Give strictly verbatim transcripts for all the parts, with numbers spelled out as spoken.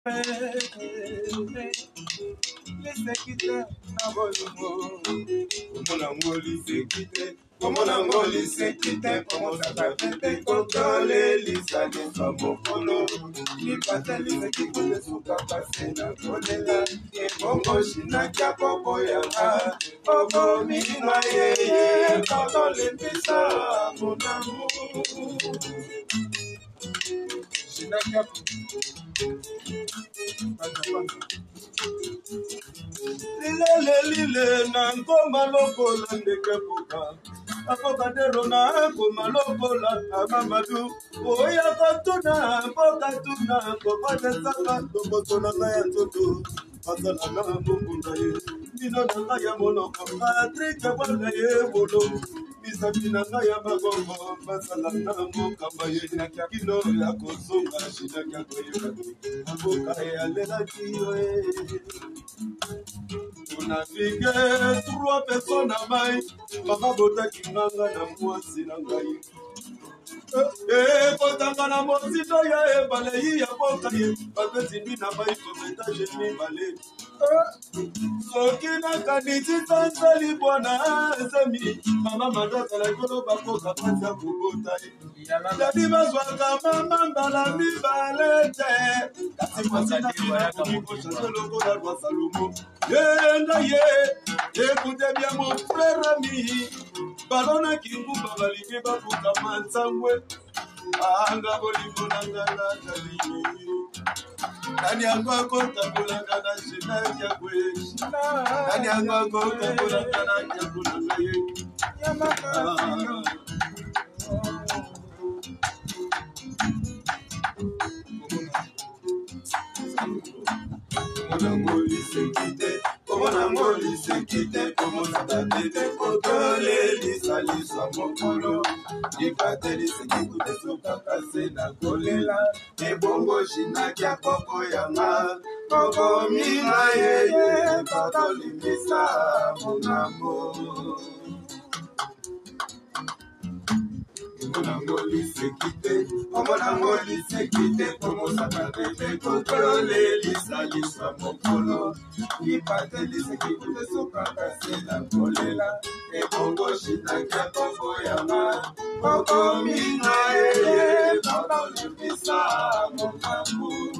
Laissez quitter na bolimo. Como na ngoli se quitter, como na ngoli se quitter, como ça va faire contrôler lisa de famo polo. Ni pateli se kiko de suka pase na kolela. E bongo shina kia popo yanga. Popo mi na ye ye, pardon le pisa mon amour. Shina kia popo. Lile lile na ngoma lokola ndeke poka apoka dero na ngoma lokola amamadu oya katuna poka tuna poka saka toboto na ya toto azala na mbunda ye dino na ya mono Patrick bwana ye bolo bisabina na ya magongo bazala na mboka baye na kino ya kozonga shida ya koyeka apoka ya lela kiyo on a figé trois personnes à maille, papa bota kinanga na mwasi na ngai. Eh, kotanga na mosito ya e baleyi ya boka ye, babeti bi na bai kometa jeni bale. Soki na kaniti tansali bwana zemi, mama madaka la kolo bako kapati ya kubota ye. Dadi bazwaka mama mbala mi balete, kasi mwasi na kina kumiko chase logo la roi Salomo. Yenda ye, écoutez bien mon frère ami, balona kingu babalike babuka mansangwe, anga bolingo nanga na tali. Nani yango akota bulanga na shina yakwe, nani yango akota bulanga na yakuna ye. Comment Angoli se quitte, comment Angoli se quitte, comment ça t'a été potolé, lisa lisa mokolo, di pateli se kikude soka kase na kolela, e bongo shina kia koko yanga, koko mina ye ye, patoli misa mon amour. Comment Angoli se quitte, comment Angoli se quitte, comment ça t'a été contrôlé, lisa lisa mokolo, di pateli se kikude soka kase na kolela, e bongo shina kia koko yanga, koko mina ye ye, patoli misa mon amour.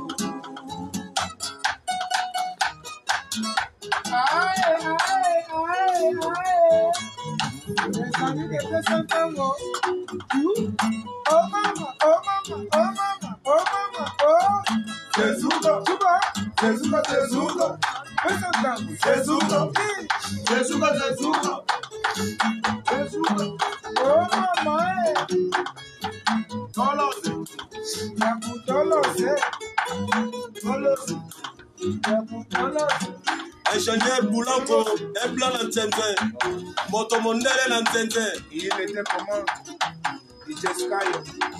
Aïe, aïe, aïe, aïe. Les amis de Tessantango. Oh mama, oh mama, oh mama, oh mama, oh. Jesuga, Juba, Jesuga, Jesuga. Tessantango, Jesuga, Jesuga, Jesuga. Jesuga. Oh mama, eh. Tolose. Yaku tolose. Tolose. Yaku tolose. Ingénieur Boulanko, un blanc l'entente, motomondele l'entente. Il était comment? D J Sky.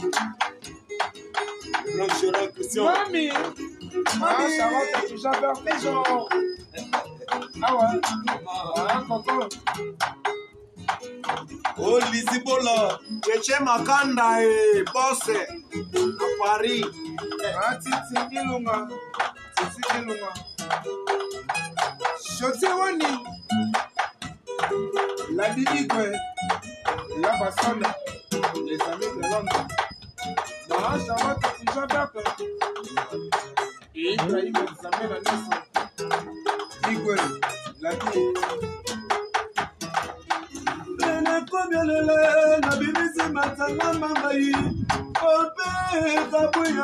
Blanchera Christian. Mami! Mami! Ça va, t'as déjà fait des gens. Ah ouais? Ah, coco. Oh, Lizibola. Cheche Makanda et Bosse. À Paris. Ah, Titi Ilunga. Titi Ilunga. Chaussé Wani, la Bibigwe, la Bassonne, les amis de Londres. Dans la Charlotte, c'est Jean-Baptiste. Et Ibrahim, les amis de la Nation. Bigwe, la vie. Nena combien le lait, la Bibi c'est Matana Mamaï. Ope, Kabouya,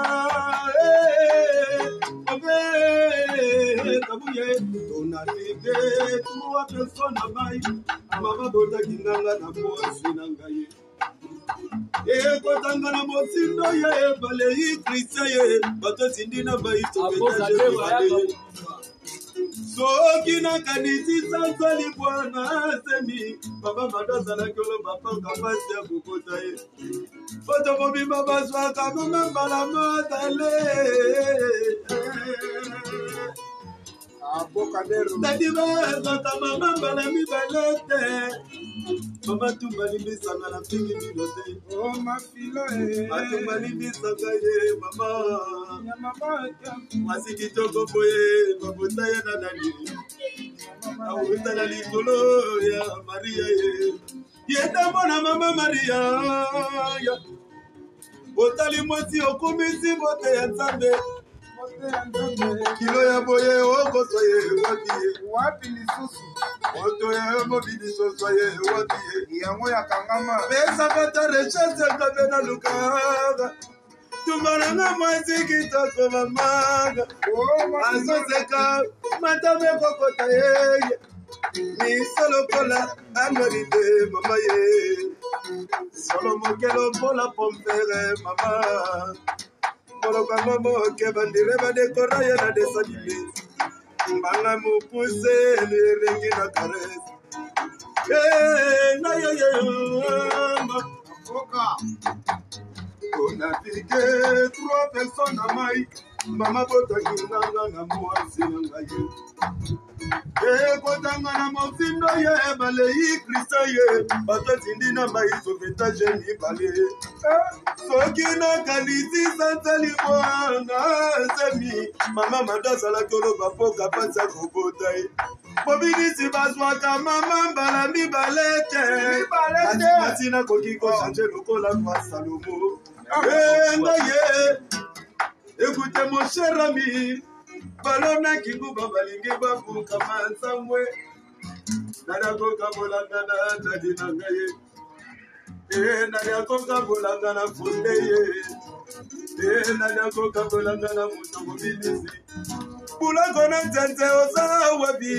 Ope, Kabouya. On a figé trois personnes à maille. Maman Bota Kinanga na Mosi Nangaye. Et Kotanga na Mosi Noye, Baleyi Christiaye, Bato Sindina Baïto. Soki na kanisi sansali bwana semi baba madoza na kolo bapa kapasi ya kokota ye foto bobi baba swaka mama mbala matale abokadero dadi bazata mama mbala mibalete mama tumbali bisanga na pingi milote oh mafilo eh matumbali bisanga ye mama mwasi kitoko boye babota ye na nani awuta na likolo ya Maria ye yenda mona mama Maria ya botali mwasi okumisi bote ya Nzambe kilo ya boye okoso ye wapi ye wapi lisusu oto ye mobili soso ye wapi ye yango ya kangama pesa kata rechase kabe na lukaga tumaranga mwasi kitoko mamaga azozeka matame kokota ye ni solo kola anorite mama ye solo mokelo pola pompere mama Moloka momo ke bandire ba dekora ye na desanime mbanga mupuse ni rengi na kares eh na yo yo ma oka on a piqué trois personnes à mai mama bota kinanga na mwasi na ngaye eh kotanga na mosindo ye bale yi krista ye bato tindina mai so veta jeni bale soki na kalisi santali mwana semi mama madasala koloba poka pasa kobota ye mobinisi bazwaka mama mbala mibalete ati nakoki kochange lokola kwa Salomo ngoye écoutez mon cher ami balona kingu babalingi babuka mansamwe nanakoka bolanga na tadi na ngaye eh nanakoka bolanga na funde ye eh nanakoka bolanga na muto mobinisi bulako na nzanze oza wabi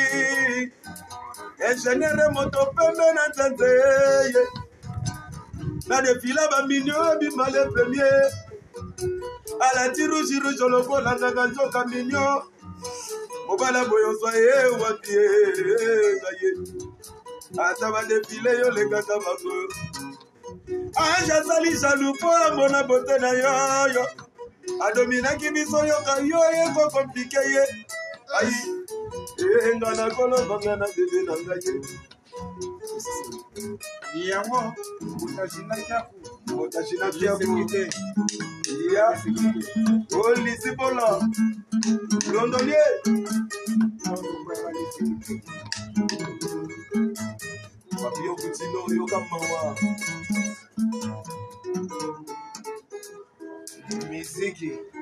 engineer moto pembe na nzanze ye na defila ba minyo bi male premier à la tiru jiru joloko la nganzo minyo mobala boyozwa ye wapi gaye ata ba defile yo le kaka bako anja sali jalupo mona bote na yo yo adomina kibiso yo ka yo ye ko compliqué ye ai e ngana kolo bangana bebe na ngaye yango utashina kyaku utashina kyaku ya olisi bola londonier papi yo kutino yo kamawa miziki